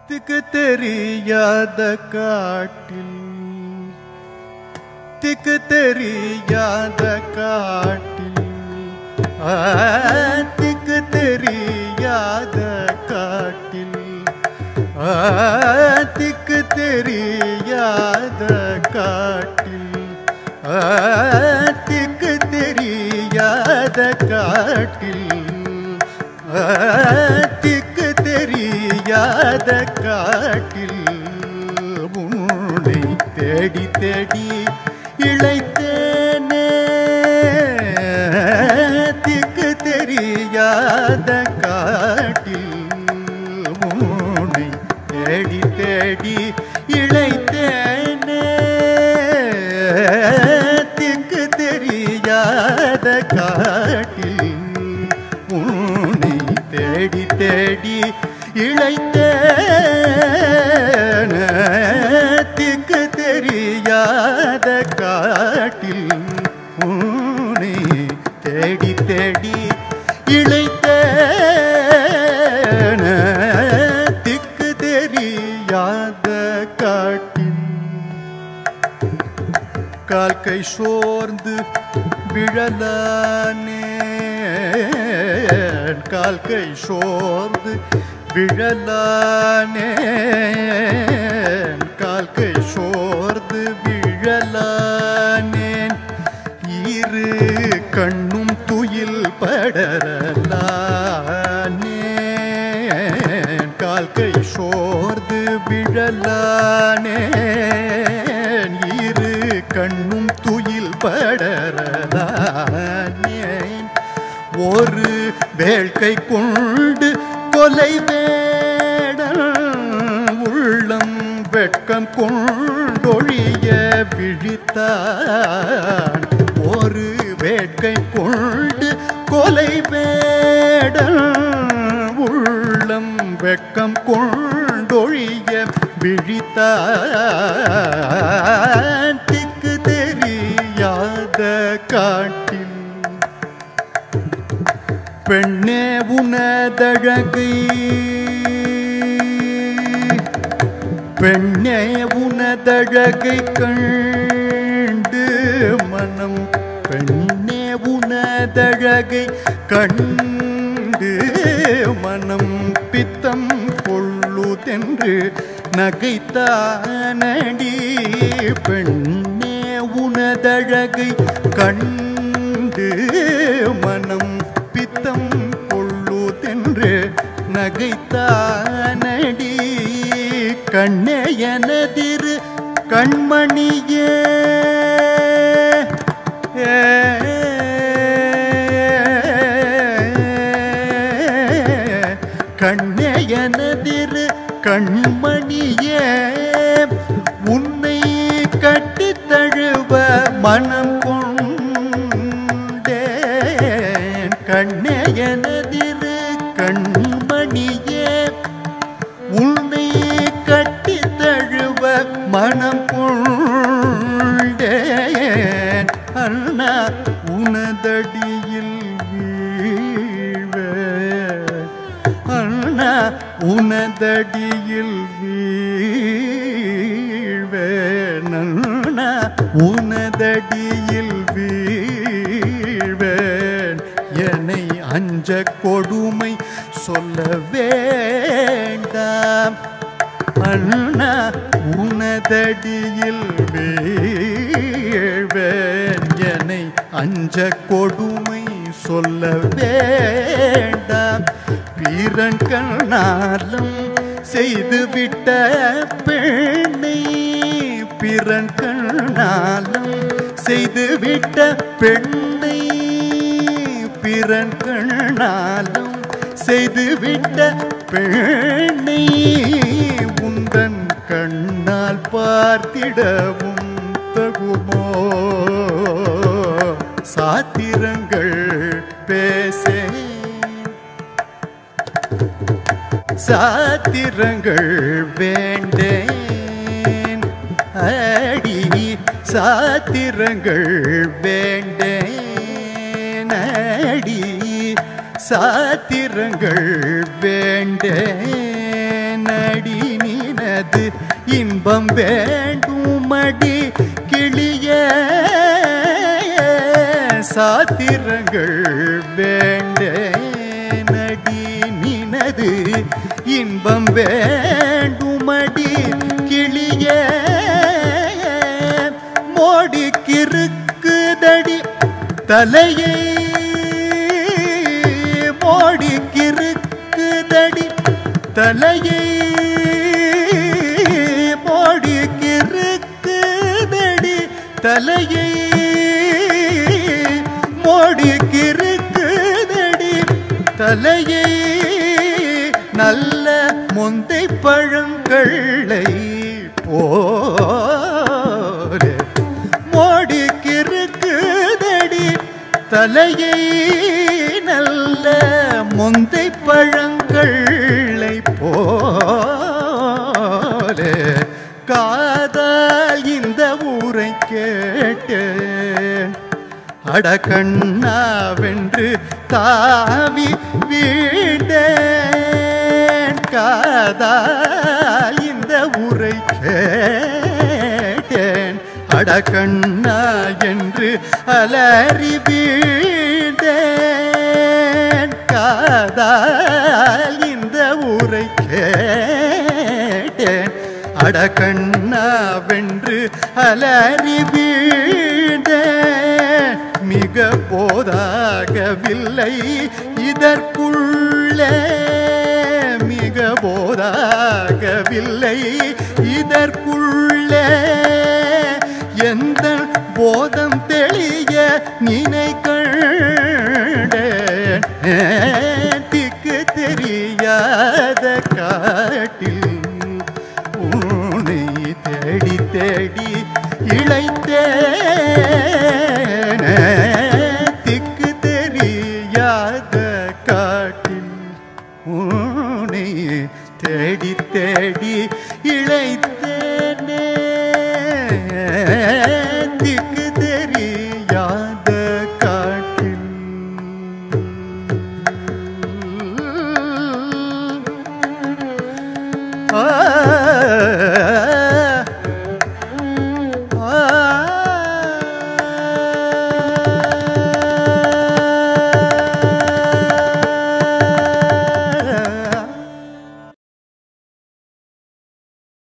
திக்கு தெரியாத காட்டில், திக்கு தெரியாத காட்டில், திக்கு தெரியாத காட்டில், திக்கு தெரியாத காட்டில், திக்கு தெரியாத காட்டில், திக்கு தெரியாத காட்டில் உன்னை தேடி தேடி இளைத்தேனே. திக்கு தெரியாத காட்டில் உன்னை தேடி தேடி இளைத்தேனே. திக்கு தெரியாத காட்டில் உன்னை தேடி தேடி இளைத்தேன. திக்கு தெரியாத காட்டில் உன்னை தேடி தேடி இளைத்தேன. திக்கு தெரியாத காட்டில் கால் கை சோர்ந்து விழலானே. கால் கை சோர்ந்து விழலானே. கால் கை சோர்ந்து விழலானேன். இரு கண்ணும் துயில் படரலானேன். கால் கை சோர்ந்து விழலானேன். இரு கண்ணும் துயில் படரலானேன். ஒரு வேள்கை கொண்டு கொலை வேடல் உள்ளம் வெட்கம் கொண்டொழிய விழித்தான். ஒரு வேட்கை கொண்டு கொலை வேடல் உள்ளம் வெட்கம் கொண்டொழிய விழித்தான். திக்கு தெரியாத காட்டில் பெண்ணே உனதழகை, பெண்ணே உனதழகை கண்டு மனம், பெண்ணே உனதழகை கண்டு மனம் பித்தம் கொள்ளுதென்று நகைத்தானடி. பெண்ணே உனதழகை கண்டு மனம் பித்தம் கொள்ளுதென்று நகைத்தானடி. கண்ணே எனதிரு கண்மணியே, கண்ணே எனதிரு கண்மணியே, உன்னை கட்டித் தழுவ மனம் கொண்டேன். கண்ணே எனதிரு கண்மணியே, உன்னை கட்டித் தழுவ மனம் கொண்டேன். அண்ணா உனதடியில் வீழ்வேன், அண்ணா உனதடியில் வீழ்வேன், அண்ணா உனதடியில் வீழ்வேன். என்னை அஞ்ச கொடுமை சொல்ல வேண்டாம், அண்ணா உனதடியில் வீழ்வேன். என்னை அஞ்ச கொடுமை சொல்ல வேண்டாம். வீரன் கண்ணாலும் செய்துவிட்ட பெண்ணை, பிறன் கண்ணாலும் செய்துவிட்ட பெண்ணை, பிறன் கண்ணாலும் செய்துவிட்ட பெண்ணை உந்தன் கண்ணால் பார்த்திடவும் தகுமோ? சாத்திரங்கள் பேசே, சாத்திரங்கள் வேண்டேன் அடி, சாத்திரங்கள் வேண்டேன் அடி, சாத்திரங்கள் வேண்டேன் அடி. நினது இன்பம் வேண்டுமடி கிளிய சாத்திரங்கள் வேண்டேனடி நினது இன்பம் வேண்டுமடி கிளிய மோடிக்கிருக்குதடி தலையை மோடிக்கிருக்குதடி தலையை மோடிக்கிருக்குதடி தலையை மோடிக்கிருக்குதடி தலையை நல்ல முந்தை பழங்களை போல மோடிக்கிருக்குதடி தலையை நல்ல முந்தை பழங்களை போல காதால் இந்த ஊரை கேட்டேன் அடக்கண்ணாவென்று தாவி வீண்டேன் காதால் இந்த ஊரை கேட்டேன் அடக்கண்ணா என்று அலறி வீண்டேன் காதால் இந்த ஊரை கேட்டேன் அடக்கண்ணாவென்று அலறி வீண்டேன் மிக போதாகவில்லை இதற்குள்ளே மிக போதாகவில்லை இதற்குள்ளே எந்த போதம் தெளிய நினை கண்டேன்